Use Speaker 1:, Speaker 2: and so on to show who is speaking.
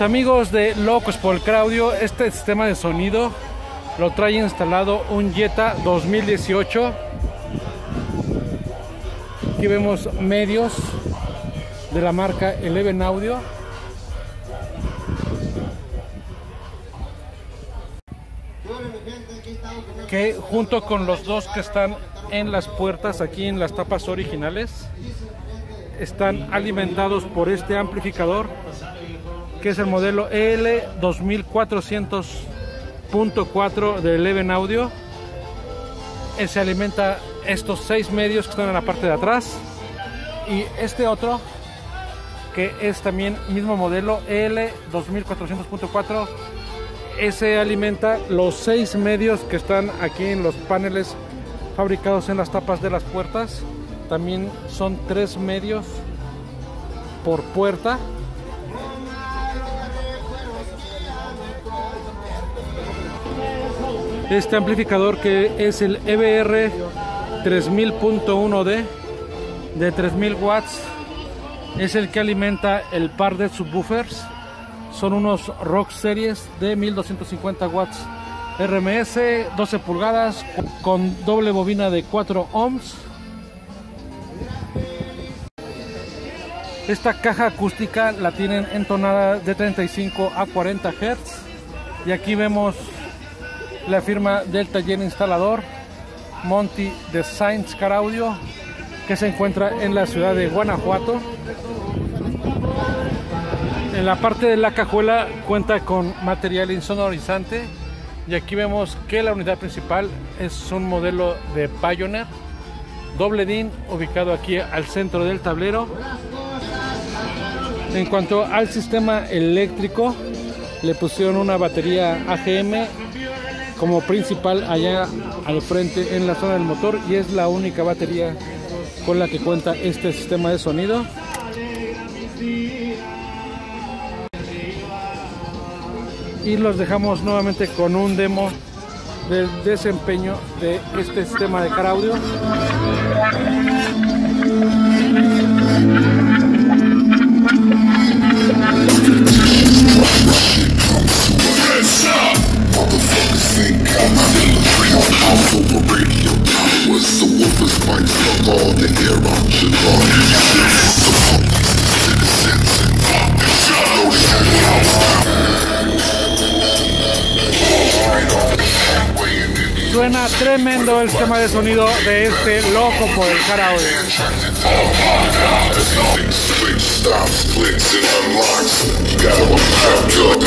Speaker 1: amigos de Locos por el Car Audio, este sistema de sonido lo trae instalado un Jetta 2018. Aquí vemos medios de la marca Eleven Audio. Que junto con los dos que están en las puertas, aquí en las tapas originales, están alimentados por este amplificador, que es el modelo EL2400.4 de Eleven Audio. Se alimenta estos 6 medios que están en la parte de atrás, y este otro que es también mismo modelo EL2400.4, ese alimenta los 6 medios que están aquí en los paneles fabricados en las tapas de las puertas. También son 3 medios por puerta. Este amplificador, que es el EBR 3000.1D de 3000 watts, es el que alimenta el par de subwoofers. Son unos Rock Series de 1250 watts RMS, 12 pulgadas, con doble bobina de 4 ohms. Esta caja acústica la tienen entonada de 35 a 40 Hz. Y aquí vemos la firma del taller instalador Monty Designs Car Audio, que se encuentra en la ciudad de Guanajuato. En la parte de la cajuela cuenta con material insonorizante, y aquí vemos que la unidad principal es un modelo de Pioneer doble DIN, ubicado aquí al centro del tablero. En cuanto al sistema eléctrico, le pusieron una batería AGM como principal allá al frente en la zona del motor, y es la única batería con la que cuenta este sistema de sonido. Y los dejamos nuevamente con un demo del desempeño de este sistema de Car Audio. Suena tremendo el sistema de sonido de este Loco por el Car Audio.